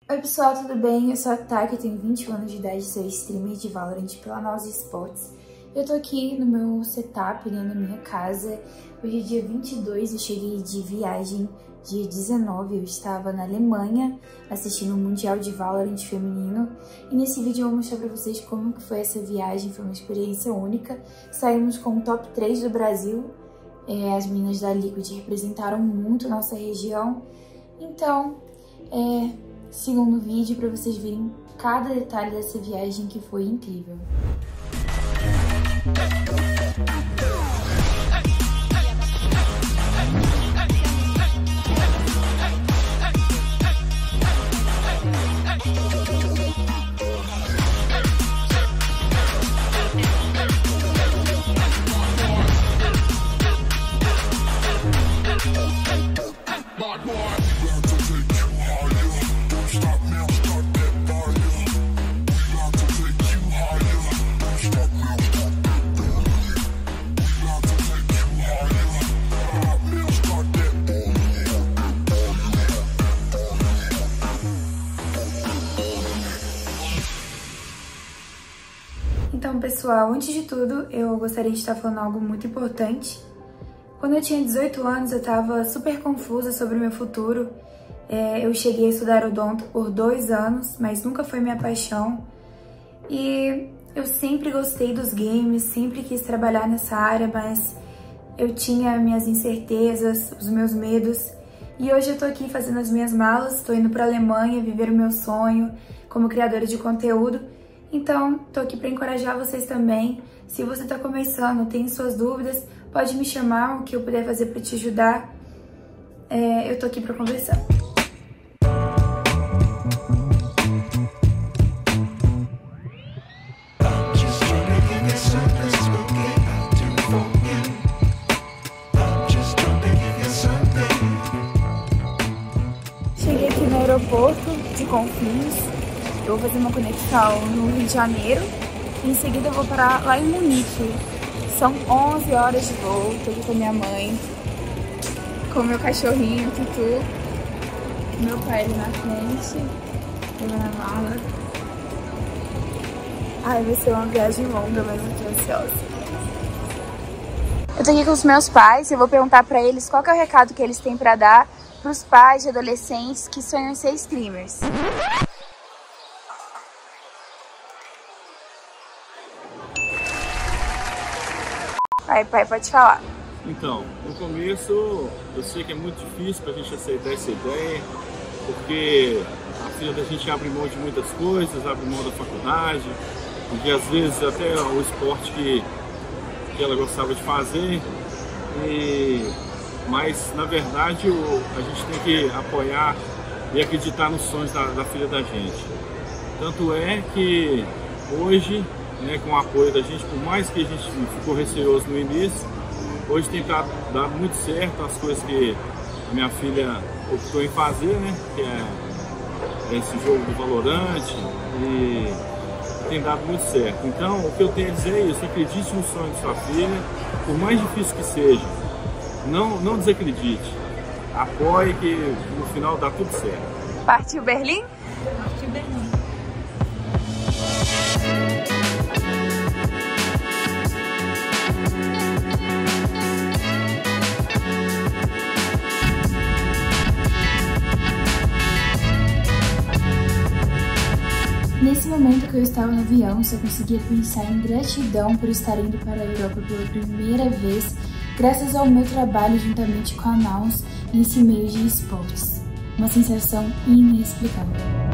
Oi pessoal, tudo bem? Eu sou a Taki, eu tenho 21 anos de idade, sou streamer de Valorant pela Naus Esports. Eu tô aqui no meu setup, né, na minha casa. Hoje é dia 22, eu cheguei de viagem. Dia 19 eu estava na Alemanha assistindo o Mundial de Valorant feminino. E nesse vídeo eu vou mostrar pra vocês como que foi essa viagem, foi uma experiência única. Saímos com o top 3 do Brasil. As meninas da Liquid representaram muito nossa região. Então, sigam no vídeo para vocês verem cada detalhe dessa viagem que foi incrível. Então, pessoal, antes de tudo, eu gostaria de estar falando algo muito importante. Quando eu tinha 18 anos, eu estava super confusa sobre o meu futuro. Eu cheguei a estudar odonto por 2 anos, mas nunca foi minha paixão. E eu sempre gostei dos games, sempre quis trabalhar nessa área, mas eu tinha minhas incertezas, os meus medos. E hoje eu tô aqui fazendo as minhas malas, tô indo pra Alemanha viver o meu sonho como criadora de conteúdo. Então, tô aqui para encorajar vocês também. Se você tá começando, tem suas dúvidas, pode me chamar, o que eu puder fazer para te ajudar. Eu tô aqui para conversar. Cheguei aqui no aeroporto de Confins. Eu vou fazer uma conexão no Rio de Janeiro e em seguida eu vou parar lá em Munique. São 11 horas de voo, tô aqui com a minha mãe, com o meu cachorrinho, Tutu, meu pai ali na frente, levando a mala. Ai, vai ser uma viagem longa, mas eu tô ansiosa. Eu tô aqui com os meus pais e eu vou perguntar pra eles qual que é o recado que eles têm pra dar pros pais de adolescentes que sonham em ser streamers. Pai, pode falar. Então, no começo eu sei que é muito difícil pra gente aceitar essa ideia, porque a filha da gente abre mão de muitas coisas, abre mão da faculdade, e às vezes até o esporte que ela gostava de fazer, mas na verdade a gente tem que apoiar e acreditar nos sonhos da filha da gente. Tanto é que hoje, com o apoio da gente, por mais que a gente ficou receoso no início, hoje tem dado muito certo as coisas que a minha filha optou em fazer, que é esse jogo do Valorant, e tem dado muito certo. Então, o que eu tenho a dizer é isso: acredite no sonho de sua filha, por mais difícil que seja, não desacredite, apoie que no final dá tudo certo. Partiu Berlim? Partiu Berlim. Nesse momento que eu estava no avião, só conseguia pensar em gratidão por estar indo para a Europa pela primeira vez, graças ao meu trabalho juntamente com a Naus nesse meio de esportes. Uma sensação inexplicável.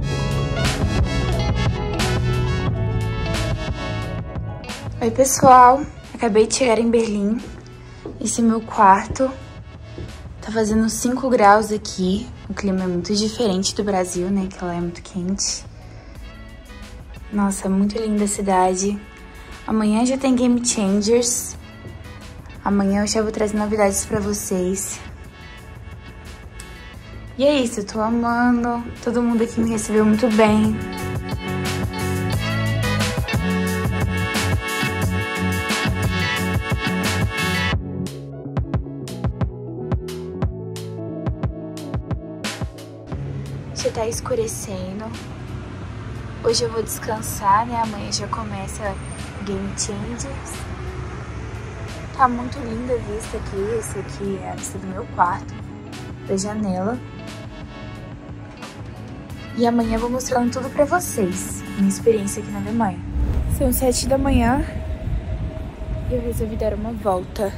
Oi pessoal, acabei de chegar em Berlim. Esse é meu quarto. Tá fazendo 5 graus aqui. O clima é muito diferente do Brasil, que lá é muito quente. Nossa, muito linda a cidade. Amanhã já tem Game Changers. Amanhã eu já vou trazer novidades pra vocês. E é isso, eu tô amando. Todo mundo aqui me recebeu muito bem. tá escurecendo. Hoje eu vou descansar, né? Amanhã já começa Game Changers. Tá muito linda a vista aqui. Esse aqui é a vista do meu quarto, da janela. E amanhã eu vou mostrando tudo pra vocês, minha experiência aqui na Alemanha. São 7 da manhã e eu resolvi dar uma volta.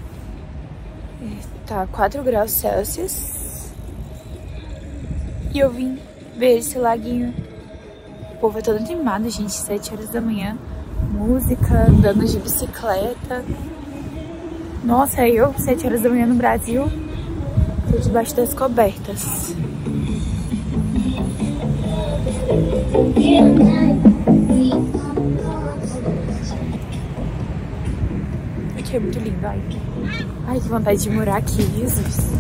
Tá 4 graus Celsius. E eu vim ver esse laguinho. O povo é todo animado, gente. 7 horas da manhã. Música, andando de bicicleta. Nossa, eu, 7 horas da manhã no Brasil, tô debaixo das cobertas. Aqui é muito lindo, ai. Ai, que vontade de morar aqui, Jesus.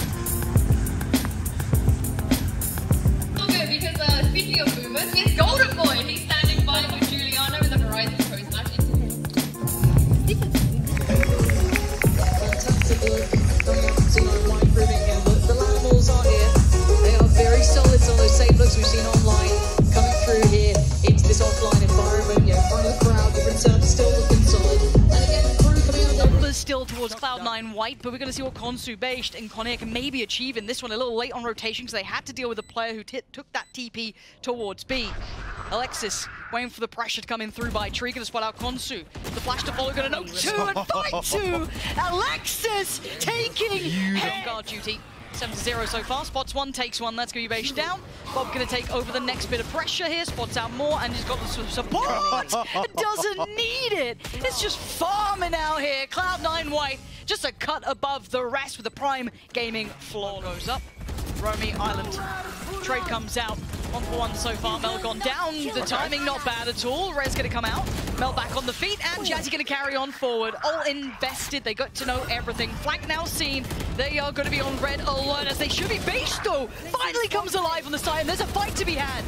We've seen online coming through here into this offline environment, you know, in front of the crowd, different terms still looking solid. And again, crew coming out numbers still towards Cloud9 White, but we're going to see what Konsu, Based and Conair can maybe achieve in this one. A little late on rotation because they had to deal with a player who took that TP towards B. Alexis waiting for the pressure to come in through by Tree, going to spot out Konsu. The flash to follow, going to know 2 and fight 2. Alexis taking head guard duty. 7-0 so far. Spots 1, takes 1. That's going to be Based down. Bob going to take over the next bit of pressure here. Spots out more and he's got the support. Doesn't need it. It's just farming out here. Cloud9 White just a cut above the rest with the Prime Gaming floor goes up. Romy Island. Trade comes out. 1-for-1 so far. Mel gone down. The timing not bad at all. Rez going to come out. Mel back on the feet. And Jazzy going to carry on forward. All invested. They got to know everything. Flank now seen. They are going to be on red alert as they should be. Based though finally comes alive on the side. And there's a fight to be had.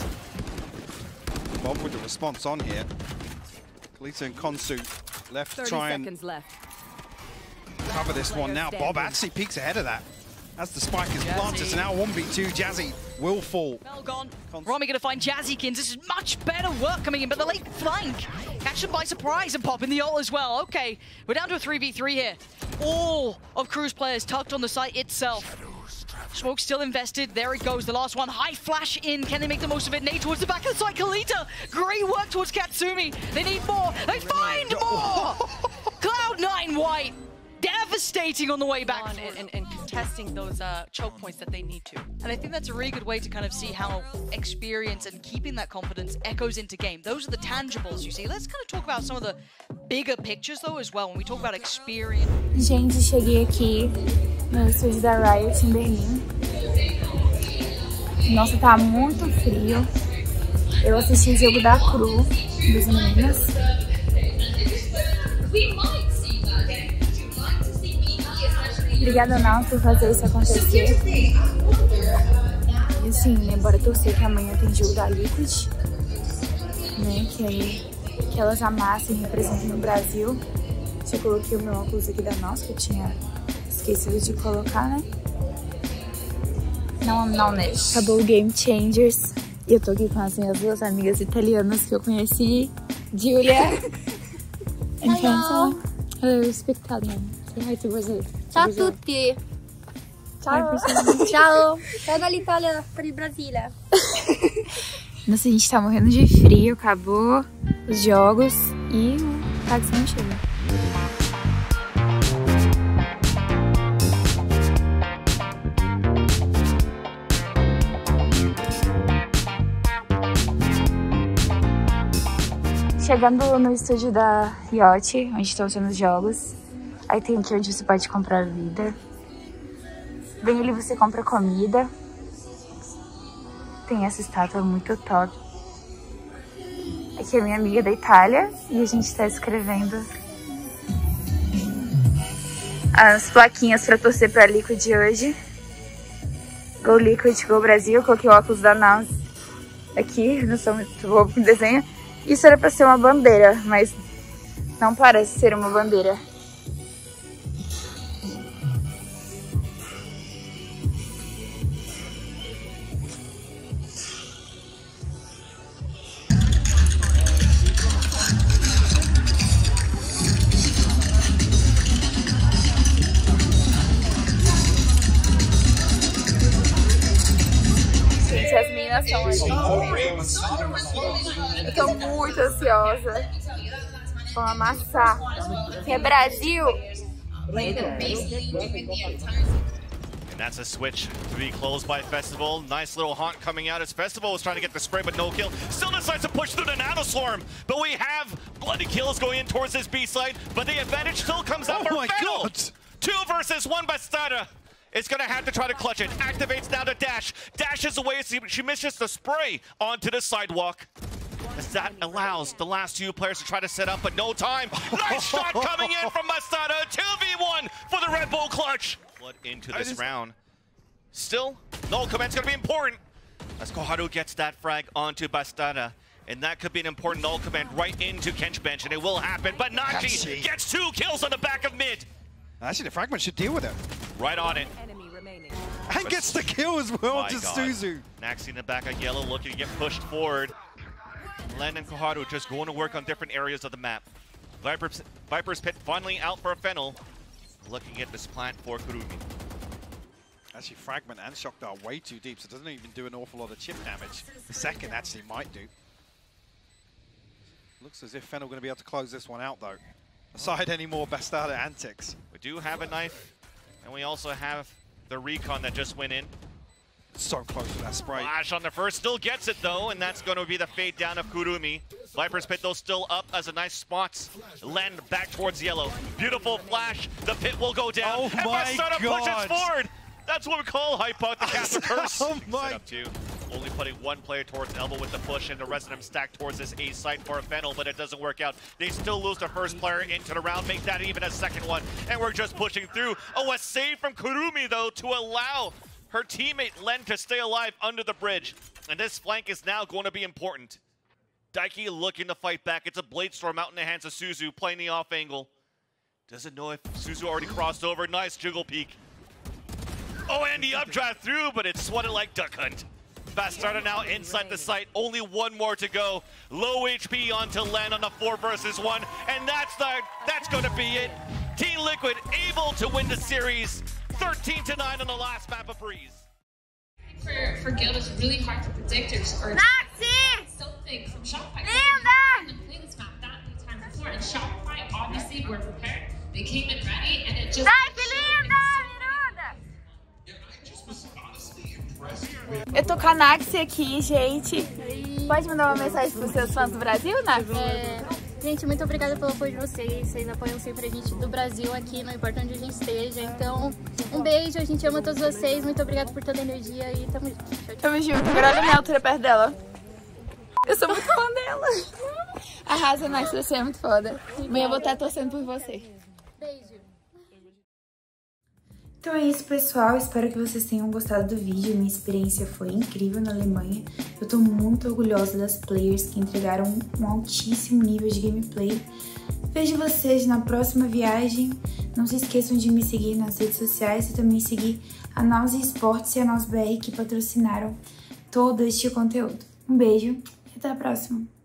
Bob with the response on here. Kalita and Konsu left to try and cover this one now. Bob actually peeks ahead of that as the spike is planted. So now 1v2, Jazzy will fall. Mel gone. Romy going to find Jazzykins. This is much better work coming in, but the late flank catch them by surprise and pop in the ult as well. Okay, we're down to a 3v3 here. All of Crew's players tucked on the site itself. Smoke still invested. There it goes. The last one. High flash in. Can they make the most of it? Nate towards the back of the side. Kalita. Great work towards Katsumi. They need more. They find more. Cloud9 White. Devastating on the way back. And contesting those choke points that they need to. And I think that's a really good way to kind of see how experience and keeping that confidence echoes into game. Those are the tangibles you see. Let's kind of talk about some of the bigger pictures though as well when we talk about experience. Gente, cheguei aqui no estúdio da Riot em Berlim. Nossa, tá muito frio. Eu assisti o jogo da Cru, dos meninos. Obrigada, Naus, por fazer isso acontecer. E assim, né, bora torcer que amanhã tem jogo da Liquid, né, que elas amassem e representem no Brasil. Já coloquei o meu óculos aqui da Naus, que eu tinha esquecido de colocar, né? Não, né? Acabou o Game Changers. E eu tô aqui com as minhas duas amigas italianas que eu conheci. Julia and Hello. Hello, speak Italian. Say hi to Brazil. Ciao a tutti! Ciao! Ciao! Ciao dall'Italia per il Brasile! Nossa, a gente tá morrendo de frio, acabou os jogos e o táxi não chega. Chegando no estúdio da Yacht, onde estão sendo os jogos. Aí tem aqui onde você pode comprar vida. Bem ali você compra comida. Tem essa estátua muito top. Aqui é minha amiga da Itália e a gente tá escrevendo as plaquinhas pra torcer pra Liquid hoje. Go Liquid, Go Brasil. Eu coloquei o óculos da Naus aqui, não sou muito boa com desenho. Isso era pra ser uma bandeira, mas não parece ser uma bandeira. Eu tô muito ansiosa. Vamos amassar. Que é Brasil. And that's a switch to be closed by Festival. Nice little haunt coming out as Festival was trying to get the spray, but no kill. Still decides to push through the Nanoswarm. But we have bloody kills going in towards this B side, but the advantage still comes out for Fennel. 2 versus 1 Bastarda. It's gonna have to try to clutch it. Activates now to Dash. Dashes away, she misses the spray onto the sidewalk. As that allows the last 2 players to try to set up, but no time. Nice shot coming in from Bastarda. 2v1 for the Red Bull clutch. Blood into this round. Still, Null Command's gonna be important. As Koharu gets that frag onto Bastarda. And that could be an important Null Command right into Kench bench, and it will happen. But Nachi gets 2 kills on the back of mid. Actually, the Fragment should deal with it. Right on it. And gets the kill as well to Suzu. Naxi in the back of Yellow looking to get pushed forward. Len and Koharu just going to work on different areas of the map. Viper's Pit finally out for a Fennel. Looking at this plant for Kurumi. Actually, Fragment and Shocked are way too deep, so it doesn't even do an awful lot of chip damage. The second actually might do. Looks as if Fennel going to be able to close this one out, though. Aside any more Bastarda antics. We do have a knife, and we also have the recon that just went in. So close to that spray. Flash on the first, still gets it though, and that's going to be the fade down of Kurumi. Viper's Pit though still up as a nice spot. Len back towards Yellow. Beautiful flash, the pit will go down. Oh my God. Pushes forward. That's what we call hype out the cast of curse. Oh my. Only putting 1 player towards Elbow with the push, and the rest of them stacked towards this A site for a Fennel, but it doesn't work out. They still lose the first player into the round, make that even a second one, and we're just pushing through. Oh, a save from Kurumi though to allow her teammate Len to stay alive under the bridge. And this flank is now going to be important. Daiki looking to fight back. It's a Blade Storm out in the hands of Suzu, playing the off angle. Doesn't know if Suzu already crossed over. Nice jiggle peek. Oh, and the updraft through, but it's swatted like Duck Hunt. Bastarda now inside the site. Only 1 more to go. Low HP onto Len on a 4 versus 1. And that's going to be it. Team Liquid able to win the series. 13-9 on the last map of Breeze. For Guild, it's really hard to predict or something from Shopify. Didn't play this map that many times before, and Shopify obviously were prepared. They came in ready, and it just. Eu tô com a Naxi aqui, gente. Pode mandar uma mensagem pros seus fãs do Brasil, Naxi? Gente, muito obrigada pelo apoio de vocês. Vocês apoiam sempre a gente do Brasil aqui, não importa onde a gente esteja. Então, um beijo, a gente ama todos vocês. Muito obrigada por toda a energia e tamo junto. Tchau, tchau. Tamo junto. Agora olha a minha altura perto dela. Eu sou muito fã dela. Arrasa, Naxi, você é muito foda. Amanhã eu vou estar torcendo por você. Beijo. Então é isso, pessoal. Espero que vocês tenham gostado do vídeo. Minha experiência foi incrível na Alemanha. Eu tô muito orgulhosa das players que entregaram um altíssimo nível de gameplay. Vejo vocês na próxima viagem. Não se esqueçam de me seguir nas redes sociais e também seguir a Naus Esportes e a Naus BR que patrocinaram todo este conteúdo. Um beijo e até a próxima.